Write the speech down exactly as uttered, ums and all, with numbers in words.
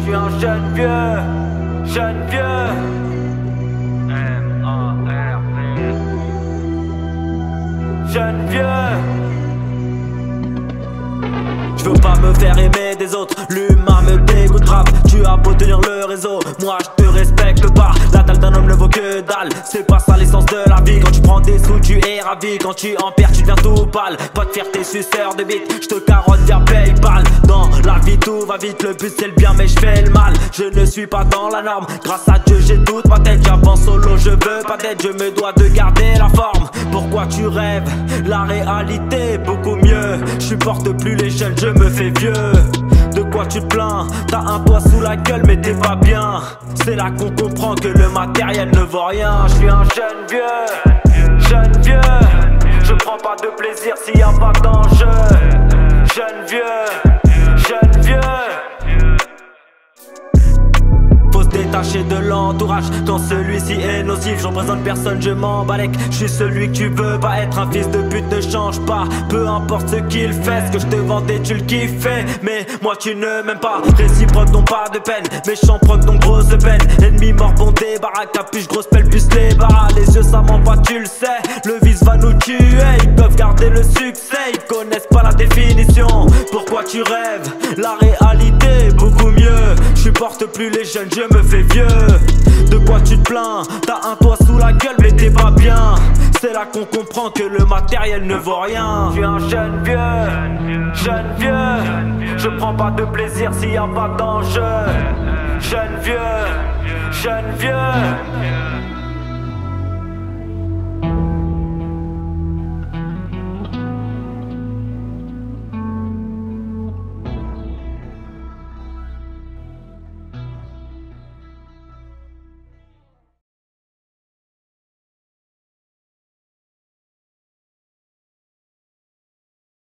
suis un jeune vieux, jeune vieux. M A R V. Jeune vieux. Je veux pas me faire aimer des autres, l'humain me dégoûte grave. Tu as beau tenir le réseau, moi je te respecte pas. La dalle d'un homme ne vaut que dalle, c'est pas ça l'essence de la vie. Quand tu prends des sous tu es ravi, quand tu en perds tu deviens tout pâle. Pas de fierté suceur de bite, je te carotte via Paypal. Dans la vie tout va vite, le but c'est le bien mais je fais le mal. Je ne suis pas dans la norme, grâce à Dieu j'ai toute ma tête. J'avance solo, je veux pas d'aide, je me dois de garder la forme. Pourquoi tu rêves, la réalité est beaucoup mieux. Je supporte plus les jeunes, je me fais vieux. De quoi tu te plains? T'as un toit sous la gueule mais t'es pas bien. C'est là qu'on comprend que le matériel ne vaut rien. Je suis un jeune vieux, jeune vieux. Je prends pas de plaisir s'il y a pas d'enjeu. Jeune vieux, jeune vieux. Faut se détacher de l'entourage quand celui-ci est nocif. J'en présente personne, je m'en balèque. Je suis celui que tu veux pas être. Un fils de pute ne change pas, peu importe ce qu'il fait. Ce que je te vendais tu le kiffais, mais moi tu ne m'aimes pas. Réciproque non pas de peine, méchant proc donc grosse peine. Ennemi mort bon débarras, capuche grosse pelle plus les barras. Les yeux ça ment pas tu le sais, le vice va nous tuer. Ils peuvent garder le succès, ils connaissent pas la définition. Pourquoi tu rêves, la réalité est beaucoup mieux. Je supporte plus les jeunes, je me fais vieux. De quoi tu te plains? T'as un toit sous la gueule mais t'es pas bien. C'est là qu'on comprend que le matériel ne vaut rien. Je suis un jeune vieux, jeune vieux. Je prends pas de plaisir s'il y a pas d'enjeu. Jeune vieux, jeune vieux.